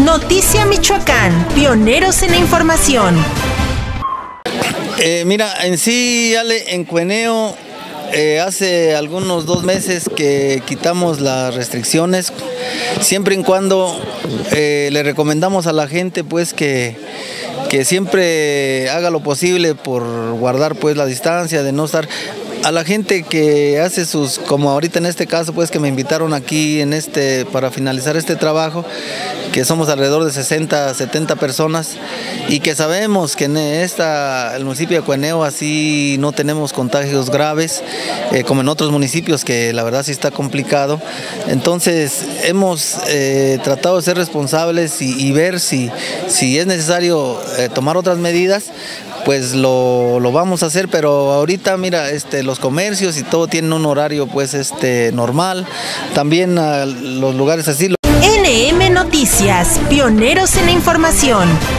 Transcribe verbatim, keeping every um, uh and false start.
Noticia Michoacán, pioneros en la información. Eh, mira, en sí, Ale, en Cueneo, eh, hace algunos dos meses que quitamos las restricciones, siempre y cuando eh, le recomendamos a la gente pues que, que siempre haga lo posible por guardar pues la distancia, de no estar... A la gente que hace sus, como ahorita en este caso, pues que me invitaron aquí en este para finalizar este trabajo, que somos alrededor de sesenta, setenta personas y que sabemos que en esta, el municipio de Cueneo así no tenemos contagios graves, eh, como en otros municipios que la verdad sí está complicado. Entonces hemos eh, tratado de ser responsables y, y ver si, si es necesario eh, tomar otras medidas, pues lo, lo vamos a hacer, pero ahorita mira, este, los comercios y todo tienen un horario pues este normal, también uh, los lugares así. N M Noticias, pioneros en la información.